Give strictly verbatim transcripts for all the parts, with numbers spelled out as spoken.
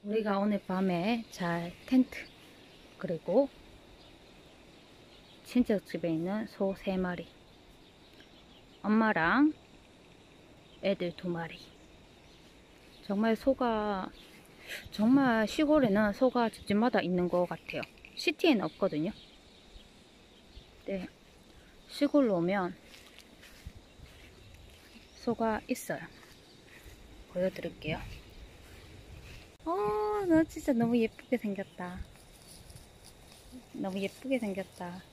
우리가 오늘 밤에 잘 텐트 그리고 친척집에 있는 소 세 마리, 엄마랑 애들 두 마리. 정말 소가 정말 시골에는 소가 집집마다 있는 것 같아요. 시티에는 없거든요. 네, 시골로 오면 소가 있어요. 보여드릴게요. 어, 너 진짜 너무 예쁘게 생겼다. 너무 예쁘게 생겼다.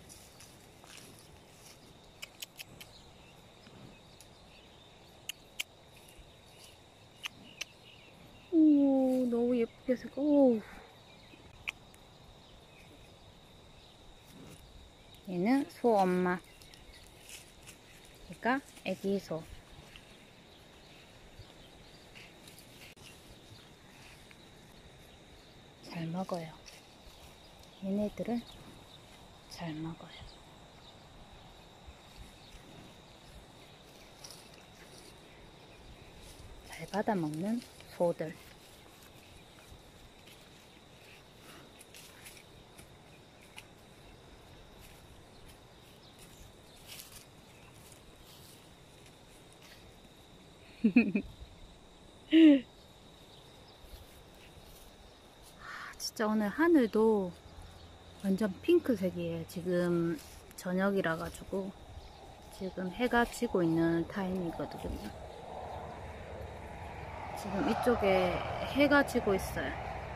오, 너무 예쁘게 생겼. 오. 얘는 소 엄마. 그러니까 애기 소. 잘 먹어요. 얘네들은 잘 먹어요. 잘 받아 먹는 소들. 진짜 오늘 하늘도 완전 핑크색이에요. 지금 저녁이라 가지고 지금 해가 지고 있는 타임이거든요. 지금 이쪽에 해가 지고 있어요.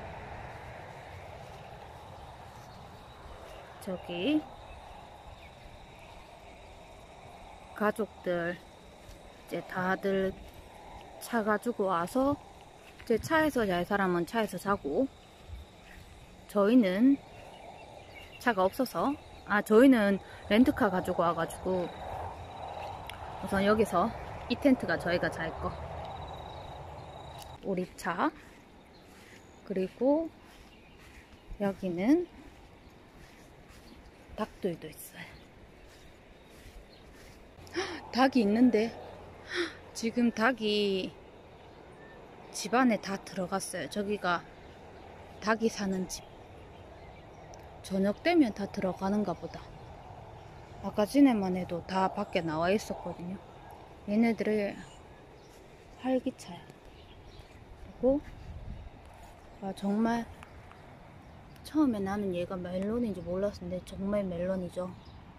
저기 가족들 이제 다들 차 가지고 와서 이제 차에서 잘 사람은 차에서 자고, 저희는 차가 없어서, 아 저희는 렌트카 가지고 와가지고 우선 여기서 이 텐트가 저희가 잘 거, 우리 차, 그리고 여기는 닭들도 있어요. 닭이 있는데 지금 닭이 집 안에 다 들어갔어요. 저기가 닭이 사는 집. 저녁 되면 다 들어가는가 보다. 아까 전에만 해도 다 밖에 나와 있었거든요. 얘네들을 활기차요. 그리고 아, 정말 처음에 나는 얘가 멜론인지 몰랐는데 정말 멜론이죠.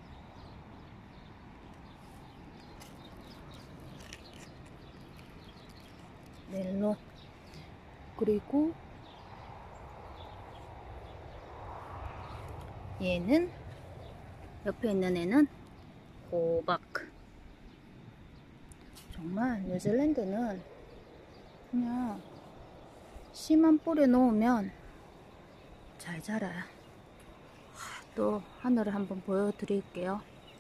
멜론. 그리고 얘는, 옆에 있는 애는 호박. 정말 뉴질랜드는 그냥 씨만 뿌려 놓으면 잘 자라요. 또 하늘을 한번 보여드릴게요.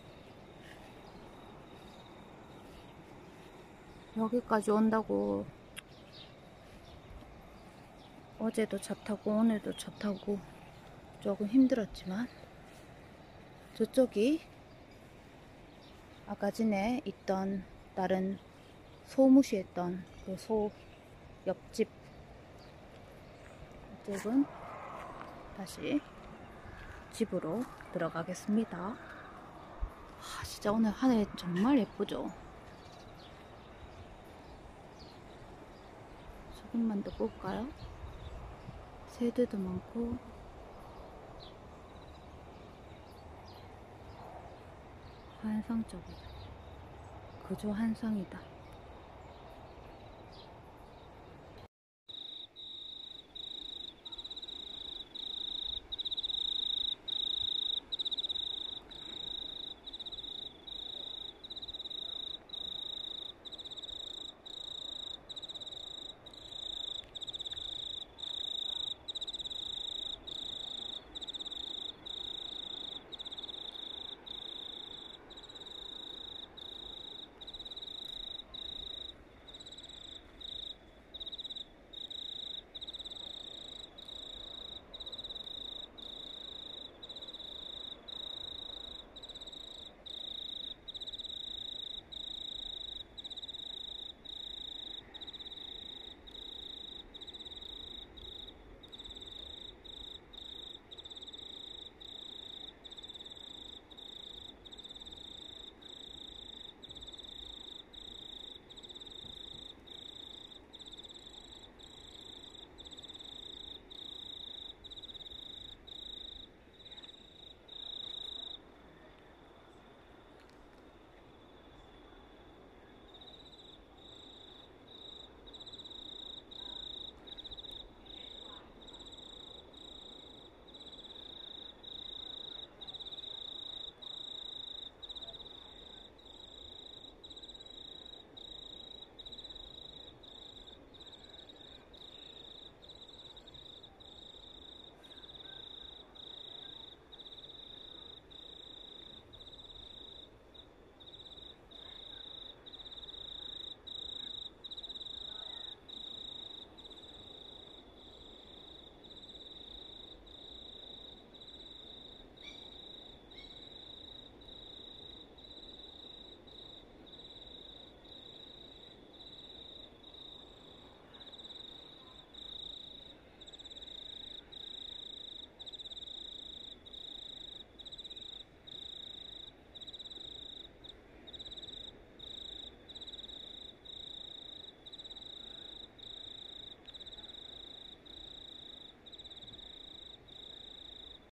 여기까지 온다고 어제도 차 타고 오늘도 차 타고 조금 힘들었지만, 저쪽이 아까 전에 있던 다른 소 무시했던 그 소 옆집, 이쪽은 다시 집으로 들어가겠습니다. 아, 진짜 오늘 하늘 정말 예쁘죠? 조금만 더 볼까요? 새들도 많고 환상적이다. 그저 환상이다.